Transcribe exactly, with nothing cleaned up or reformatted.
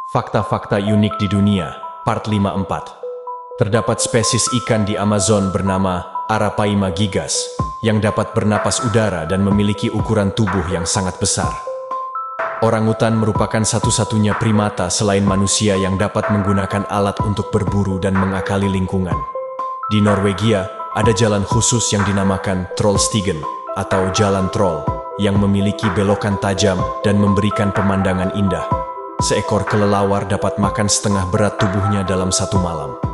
Fakta-fakta unik di dunia, part lima puluh empat. Terdapat spesies ikan di Amazon bernama Arapaima gigas, yang dapat bernapas udara dan memiliki ukuran tubuh yang sangat besar. Orangutan merupakan satu-satunya primata selain manusia yang dapat menggunakan alat untuk berburu dan mengakali lingkungan. Di Norwegia, ada jalan khusus yang dinamakan Trollstigen, atau jalan troll, yang memiliki belokan tajam dan memberikan pemandangan indah. Seekor kelelawar dapat makan setengah berat tubuhnya dalam satu malam.